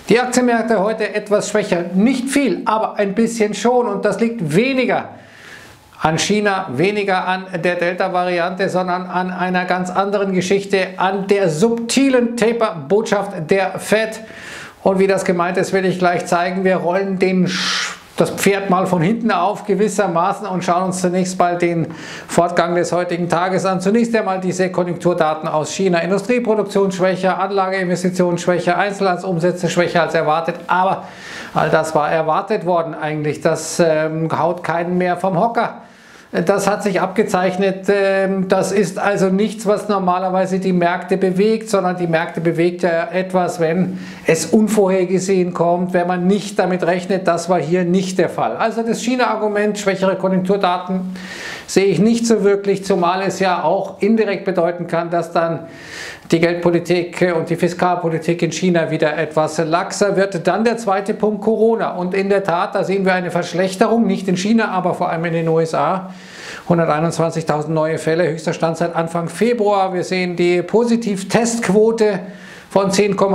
Die Aktienmärkte heute etwas schwächer, nicht viel, aber ein bisschen schon, und das liegt weniger an China, weniger an der Delta-Variante, sondern an einer ganz anderen Geschichte, an der subtilen Taper-Botschaft der Fed. Und wie das gemeint ist, will ich gleich zeigen. Wir rollen das Pferd mal von hinten auf gewissermaßen und schauen uns zunächst mal den Fortgang des heutigen Tages an. Zunächst einmal diese Konjunkturdaten aus China. Industrieproduktion schwächer, Anlageinvestitionen schwächer, Einzelhandelsumsätze schwächer als erwartet. Aber all das war erwartet worden eigentlich. Das haut keinen mehr vom Hocker. Das hat sich abgezeichnet. Das ist also nichts, was normalerweise die Märkte bewegt, sondern die Märkte bewegt ja etwas, wenn es unvorhergesehen kommt, wenn man nicht damit rechnet. Das war hier nicht der Fall. Also das China-Argument, schwächere Konjunkturdaten, sehe ich nicht so wirklich, zumal es ja auch indirekt bedeuten kann, dass dann die Geldpolitik und die Fiskalpolitik in China wieder etwas laxer wird. Dann der zweite Punkt, Corona. Und in der Tat, da sehen wir eine Verschlechterung, nicht in China, aber vor allem in den USA. 121.000 neue Fälle, höchster Stand seit Anfang Februar. Wir sehen die Positiv-Testquote von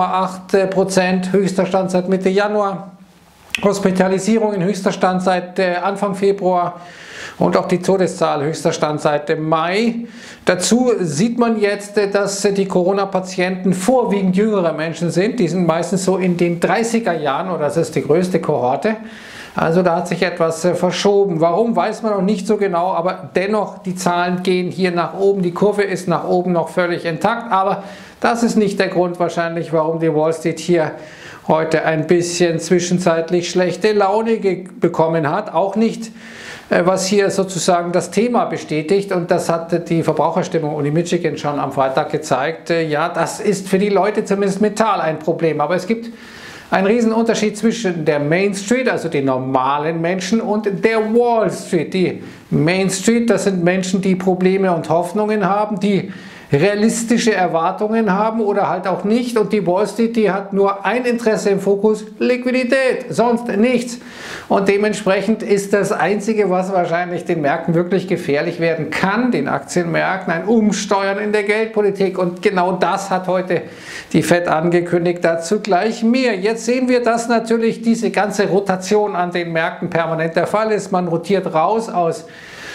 10,8%, höchster Stand seit Mitte Januar. Hospitalisierung in höchster Stand seit Anfang Februar. Und auch die Todeszahl höchster Stand seit Mai. Dazu sieht man jetzt, dass die Corona-Patienten vorwiegend jüngere Menschen sind. Die sind meistens so in den 30er Jahren, oder das ist die größte Kohorte. Also da hat sich etwas verschoben. Warum, weiß man noch nicht so genau, aber dennoch, die Zahlen gehen hier nach oben. Die Kurve ist nach oben noch völlig intakt, aber das ist nicht der Grund wahrscheinlich, warum die Wall Street hier heute ein bisschen zwischenzeitlich schlechte Laune bekommen hat. Auch nicht, was hier sozusagen das Thema bestätigt, und das hat die Verbraucherstimmung Uni Michigan schon am Freitag gezeigt. Ja, das ist für die Leute zumindest mental ein Problem, aber es gibt einen riesen Unterschied zwischen der Main Street, also den normalen Menschen, und der Wall Street. Die Main Street, das sind Menschen, die Probleme und Hoffnungen haben, die realistische Erwartungen haben oder halt auch nicht, und die Wall Street, die hat nur ein Interesse im Fokus: Liquidität, sonst nichts. Und dementsprechend ist das Einzige, was wahrscheinlich den Märkten wirklich gefährlich werden kann, den Aktienmärkten, ein Umsteuern in der Geldpolitik, und genau das hat heute die Fed angekündigt. Dazu gleich mehr. Jetzt sehen wir, dass natürlich diese ganze Rotation an den Märkten permanent der Fall ist. Man rotiert raus aus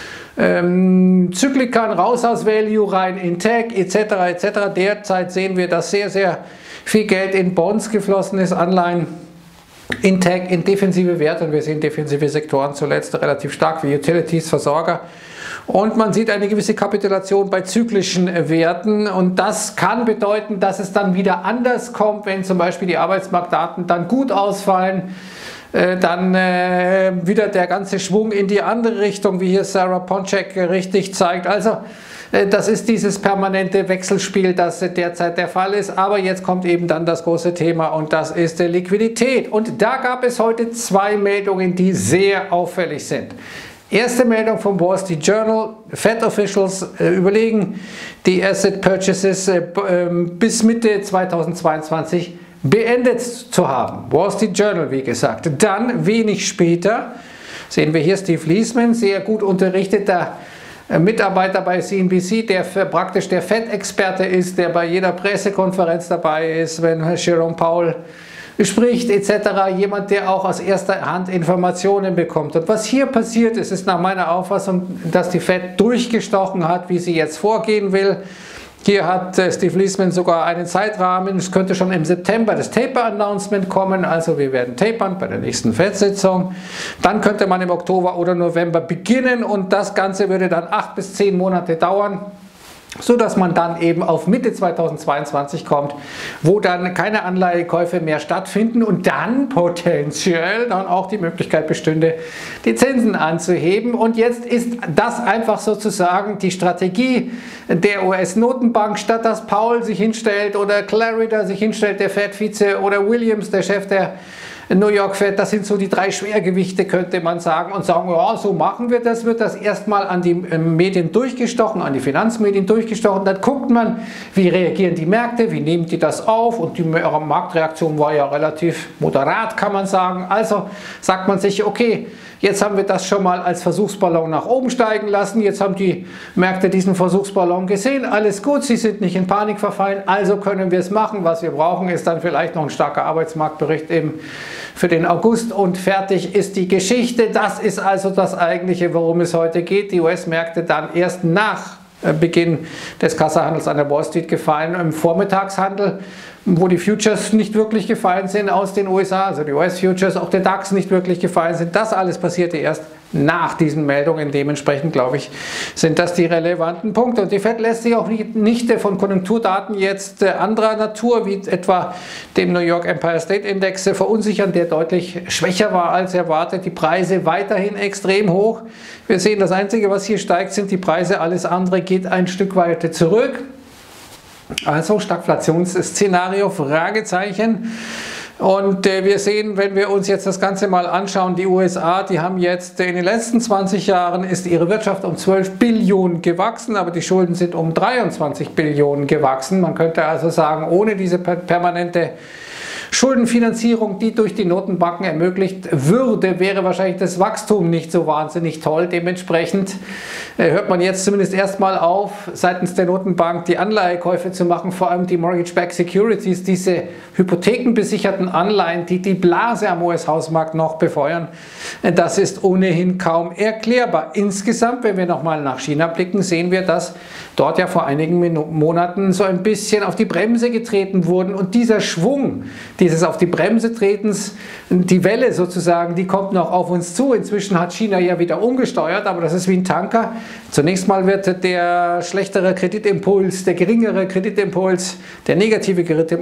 Zyklikern, raus aus Value, rein in Tech etc. etc. Derzeit sehen wir, dass sehr, sehr viel Geld in Bonds geflossen ist, Anleihen, in Tech, in defensive Werte, und wir sehen defensive Sektoren zuletzt relativ stark wie Utilities, Versorger. Und man sieht eine gewisse Kapitulation bei zyklischen Werten, und das kann bedeuten, dass es dann wieder anders kommt, wenn zum Beispiel die Arbeitsmarktdaten dann gut ausfallen. Dann wieder der ganze Schwung in die andere Richtung, wie hier Sarah Ponczek richtig zeigt. Also das ist dieses permanente Wechselspiel, das derzeit der Fall ist. Aber jetzt kommt eben dann das große Thema, und das ist die Liquidität. Und da gab es heute zwei Meldungen, die sehr auffällig sind. Erste Meldung vom Wall Street Journal: Fed Officials überlegen, die Asset Purchases bis Mitte 2022 beendet zu haben. Wall Street Journal, wie gesagt. Dann wenig später sehen wir hier Steve Liesman, sehr gut unterrichteter Mitarbeiter bei CNBC, der praktisch der Fed-Experte ist, der bei jeder Pressekonferenz dabei ist, wenn Jerome Powell spricht etc. Jemand, der auch aus erster Hand Informationen bekommt. Und was hier passiert ist, ist nach meiner Auffassung, dass die Fed durchgestochen hat, wie sie jetzt vorgehen will. Hier hat Steve Liesman sogar einen Zeitrahmen. Es könnte schon im September das Taper-Announcement kommen. Also wir werden tapern bei der nächsten Fed-Sitzung. Dann könnte man im Oktober oder November beginnen, und das Ganze würde dann 8 bis 10 Monate dauern, sodass man dann eben auf Mitte 2022 kommt, wo dann keine Anleihekäufe mehr stattfinden und dann potenziell dann auch die Möglichkeit bestünde, die Zinsen anzuheben. Und jetzt ist das einfach sozusagen die Strategie der US-Notenbank. Statt dass Powell sich hinstellt oder Clarida sich hinstellt, der Fed-Vize, oder Williams, der Chef der New York Fed, das sind so die drei Schwergewichte, könnte man sagen, und sagen, ja, so machen wir das, wird das erstmal an die Medien durchgestochen, an die Finanzmedien durchgestochen, dann guckt man, wie reagieren die Märkte, wie nehmen die das auf, und die Marktreaktion war ja relativ moderat, kann man sagen. Also sagt man sich, okay, jetzt haben wir das schon mal als Versuchsballon nach oben steigen lassen, jetzt haben die Märkte diesen Versuchsballon gesehen, alles gut, sie sind nicht in Panik verfallen, also können wir es machen. Was wir brauchen, ist dann vielleicht noch ein starker Arbeitsmarktbericht eben für den August, und fertig ist die Geschichte. Das ist also das Eigentliche, worum es heute geht. Die US-Märkte dann erst nach Beginn des Kassahandels an der Wall Street gefallen, im Vormittagshandel, wo die Futures nicht wirklich gefallen sind aus den USA, also die US-Futures, auch der DAX nicht wirklich gefallen sind. Das alles passierte erst nach diesen Meldungen. Dementsprechend, glaube ich, sind das die relevanten Punkte. Und die Fed lässt sich auch nicht von Konjunkturdaten jetzt anderer Natur, wie etwa dem New York Empire State Index, verunsichern, der deutlich schwächer war als erwartet. Die Preise weiterhin extrem hoch. Wir sehen, das Einzige, was hier steigt, sind die Preise. Alles andere geht ein Stück weiter zurück. Also Stagflationsszenario, Fragezeichen. Und wir sehen, wenn wir uns jetzt das Ganze mal anschauen, die USA, die haben jetzt in den letzten 20 Jahren ist ihre Wirtschaft um 12 Billionen gewachsen, aber die Schulden sind um 23 Billionen gewachsen. Man könnte also sagen, ohne diese permanente Schuldenfinanzierung, die durch die Notenbanken ermöglicht würde, wäre wahrscheinlich das Wachstum nicht so wahnsinnig toll. Dementsprechend hört man jetzt zumindest erstmal auf, seitens der Notenbank die Anleihekäufe zu machen, vor allem die Mortgage-Backed Securities, diese hypothekenbesicherten Anleihen, die die Blase am US-Hausmarkt noch befeuern. Das ist ohnehin kaum erklärbar. Insgesamt, wenn wir nochmal nach China blicken, sehen wir, dass dort ja vor einigen Monaten so ein bisschen auf die Bremse getreten wurden, und dieser Schwung, dieses auf die Bremse tretens, die Welle sozusagen, die kommt noch auf uns zu. Inzwischen hat China ja wieder umgesteuert, aber das ist wie ein Tanker. Zunächst mal wird der schlechtere Kreditimpuls, der geringere Kreditimpuls, der negative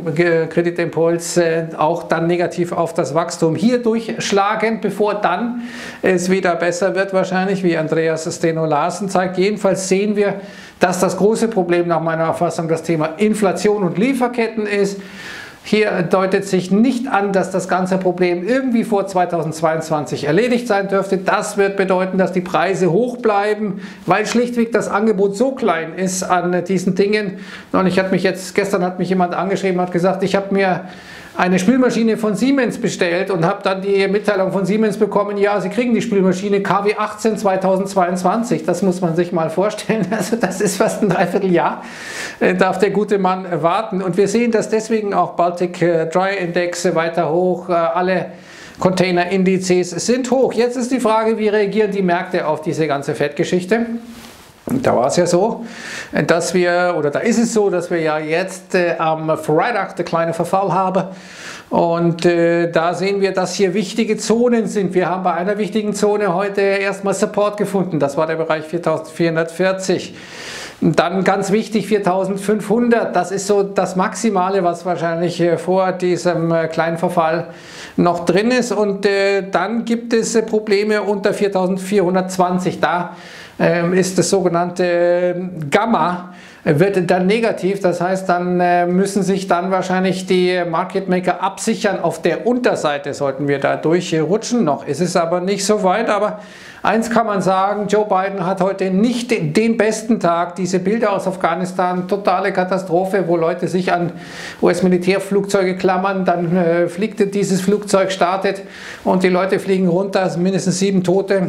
Kreditimpuls auch dann negativ auf das Wachstum hier durchschlagen, bevor dann es wieder besser wird wahrscheinlich, wie Andreas Steno Larsen zeigt. Jedenfalls sehen wir, dass das große Problem nach meiner Auffassung das Thema Inflation und Lieferketten ist. Hier deutet sich nicht an, dass das ganze Problem irgendwie vor 2022 erledigt sein dürfte. Das wird bedeuten, dass die Preise hoch bleiben, weil schlichtweg das Angebot so klein ist an diesen Dingen. Und gestern hat mich jemand angeschrieben, hat gesagt, ich habe mir eine Spülmaschine von Siemens bestellt und habe dann die Mitteilung von Siemens bekommen, ja, Sie kriegen die Spülmaschine KW 18 2022. Das muss man sich mal vorstellen. Also das ist fast ein Dreivierteljahr, darf der gute Mann warten. Und wir sehen, dass deswegen auch Baltic Dry Index weiter hoch, alle Container-Indizes sind hoch. Jetzt ist die Frage, wie reagieren die Märkte auf diese ganze Fettgeschichte? Da war es ja so, da ist es so, dass wir ja jetzt am Freitag den kleinen Verfall haben, und da sehen wir, dass hier wichtige Zonen sind. Wir haben bei einer wichtigen Zone heute erstmal Support gefunden, das war der Bereich 4440. Dann ganz wichtig 4500, das ist so das Maximale, was wahrscheinlich vor diesem kleinen Verfall noch drin ist, und dann gibt es Probleme unter 4420, da ist das sogenannte Gamma, wird dann negativ, das heißt, dann müssen sich dann wahrscheinlich die Market Maker absichern. Auf der Unterseite sollten wir da durchrutschen, noch ist es aber nicht so weit, aber eins kann man sagen, Joe Biden hat heute nicht den besten Tag. Diese Bilder aus Afghanistan, totale Katastrophe, wo Leute sich an US-Militärflugzeuge klammern, dann fliegt dieses Flugzeug, startet und die Leute fliegen runter, mindestens 7 Tote.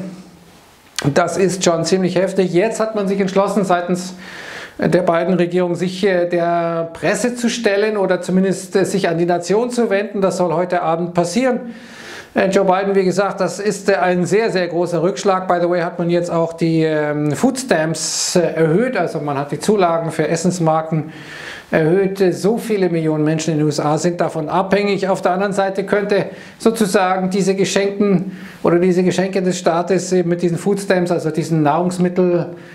Das ist schon ziemlich heftig. Jetzt hat man sich entschlossen, seitens der beiden Regierungen sich der Presse zu stellen oder zumindest sich an die Nation zu wenden. Das soll heute Abend passieren. Joe Biden, wie gesagt, das ist ein sehr, sehr großer Rückschlag. By the way, hat man jetzt auch die Food Stamps erhöht, also man hat die Zulagen für Essensmarken erhöht. So viele Millionen Menschen in den USA sind davon abhängig. Auf der anderen Seite könnte sozusagen diese Geschenke des Staates mit diesen Food Stamps, also diesen Nahrungsmittel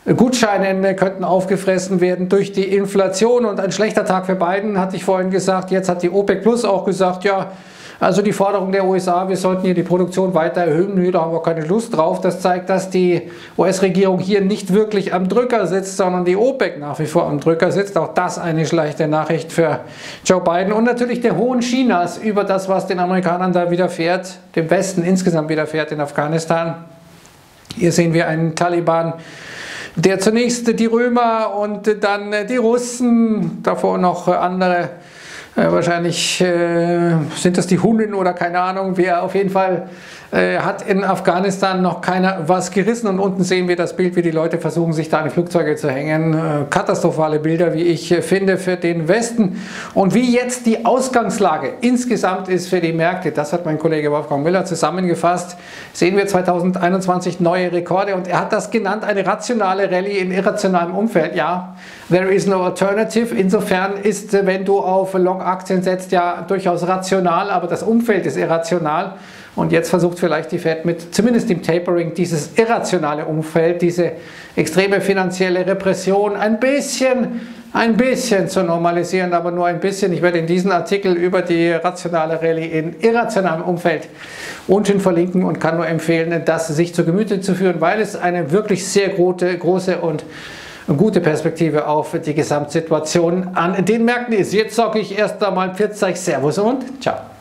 Gutscheine könnten aufgefressen werden durch die Inflation und ein schlechter Tag für Biden, hatte ich vorhin gesagt. Jetzt hat die OPEC Plus auch gesagt, ja, also die Forderung der USA, wir sollten hier die Produktion weiter erhöhen, nö, da haben wir keine Lust drauf. Das zeigt, dass die US-Regierung hier nicht wirklich am Drücker sitzt, sondern die OPEC nach wie vor am Drücker sitzt. Auch das eine schlechte Nachricht für Joe Biden. Und natürlich der Hohn Chinas über das, was den Amerikanern da widerfährt, dem Westen insgesamt widerfährt in Afghanistan. Hier sehen wir einen Taliban, der zunächst die Römer und dann die Russen, davor noch andere, wahrscheinlich sind das die Hunnen oder keine Ahnung, wer auf jeden Fall hat in Afghanistan noch keiner was gerissen. Und unten sehen wir das Bild, wie die Leute versuchen, sich da an die Flugzeuge zu hängen. Katastrophale Bilder, wie ich finde, für den Westen. Und wie jetzt die Ausgangslage insgesamt ist für die Märkte, das hat mein Kollege Wolfgang Müller zusammengefasst, sehen wir 2021 neue Rekorde. Und er hat das genannt, eine rationale Rallye in irrationalem Umfeld. Ja, there is no alternative. Insofern ist, wenn du auf Long-Aktien setzt, ja durchaus rational, aber das Umfeld ist irrational. Und jetzt versucht vielleicht die Fed mit zumindest dem Tapering dieses irrationale Umfeld, diese extreme finanzielle Repression ein bisschen zu normalisieren, aber nur ein bisschen. Ich werde in diesem Artikel über die rationale Rallye in irrationalem Umfeld unten verlinken und kann nur empfehlen, das sich zu Gemüte zu führen, weil es eine wirklich sehr große und gute Perspektive auf die Gesamtsituation an den Märkten ist. Jetzt sage ich erst einmal Pfiat euch, Servus und ciao.